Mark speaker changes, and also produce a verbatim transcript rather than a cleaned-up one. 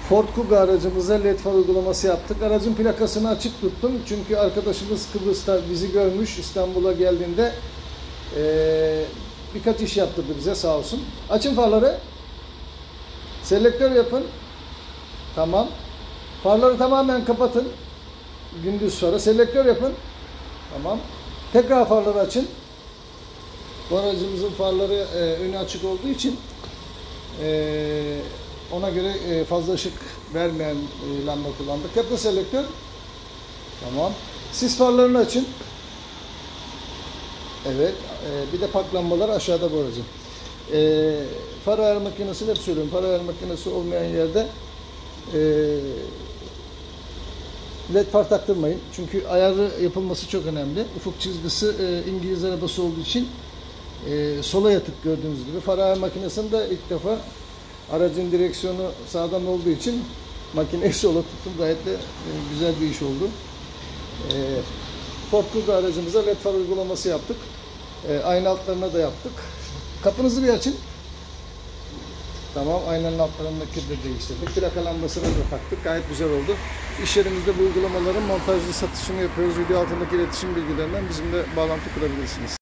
Speaker 1: Ford Kuga aracımıza led far uygulaması yaptık. Aracın plakasını açık tuttum. Çünkü arkadaşımız Kıbrıs'ta bizi görmüş. İstanbul'a geldiğinde ee, birkaç iş yaptırdı bize, sağ olsun. Açın farları. Selektör yapın. Tamam. Farları tamamen kapatın. Gündüz farı. Selektör yapın. Tamam. Tekrar farları açın. Bu aracımızın farları e, önü açık olduğu için e, ona göre e, fazla ışık vermeyen e, lamba kullandık. Yapın selektör. Tamam. Sis farlarını açın. Evet. E, bir de park lambaları aşağıda bu aracın. E, far ayar makinesi, hep söylüyorum. Far ayar makinesi olmayan yerde e, led far taktırmayın. Çünkü ayarı yapılması çok önemli. Ufuk çizgisi e, İngiliz arabası olduğu için e, sola yatık gördüğünüz gibi. Far ayar makinesinde ilk defa aracın direksiyonu sağdan olduğu için makineyi sola tuttum. Gayet de e, güzel bir iş oldu. E, Ford Kuga aracımıza led far uygulaması yaptık. E, ayna altlarına da yaptık. Kapınızı bir açın. Tamam, aynanın altlarındaki de değiştirdik. Plaka lambasını da taktık. Gayet güzel oldu. İş yerimizde bu uygulamaların montajlı satışını yapıyoruz. Video altındaki iletişim bilgilerinden bizimle bağlantı kurabilirsiniz.